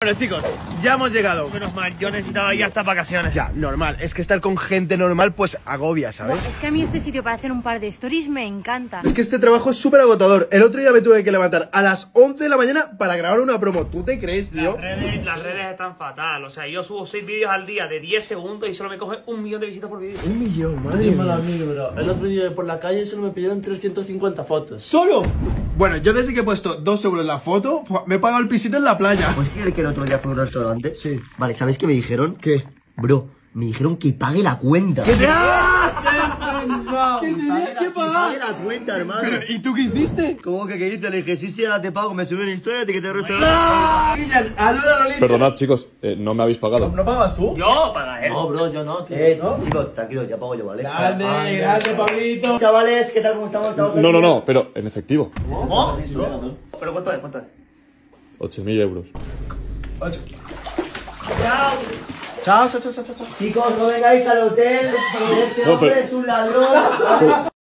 Bueno chicos, ya hemos llegado. Menos mal, yo necesitaba ya estas vacaciones. Ya, normal, es que estar con gente normal pues agobia, ¿sabes? Es que a mí este sitio para hacer un par de stories me encanta. Es que este trabajo es súper agotador. El otro día me tuve que levantar a las 11 de la mañana para grabar una promo. ¿Tú te crees, tío? Las redes están fatal. O sea, yo subo 6 vídeos al día de 10 segundos y solo me coge 1 millón de visitas por vídeo. 1 millón, madre Dímelo a mía. mí, bro. El otro día por la calle solo me pidieron 350 fotos. ¿Solo? Bueno, yo desde que he puesto 2 euros en la foto, me he pagado el pisito en la playa. ¿Pues que el otro día fue a un restaurante? Sí. Vale, ¿sabes qué me dijeron? ¿Qué? Bro, me dijeron que pague la cuenta. ¿Qué te Que tenías que pagar? pague la cuenta, hermano. Pero, ¿y tú qué hiciste? ¿Cómo que qué hice? Le dije, sí, ahora te pago. Me subí una historia de que te restaurante. Perdonad, chicos, no me habéis pagado. ¿No pagas tú? Yo, para él. No, bro, yo no, tío. Chicos, tranquilos, ya pago yo, ¿vale? Grande, grande, Pablito. Chavales, ¿qué tal? ¿Cómo estamos? No, pero en efectivo. ¿Cómo? Pero ¿cuánto es? ¿Cuánto es? 8.000 euros. Chao, chao, chao, chao, chao. Chicos, no vengáis al hotel. Este No, hombre pero- es un ladrón.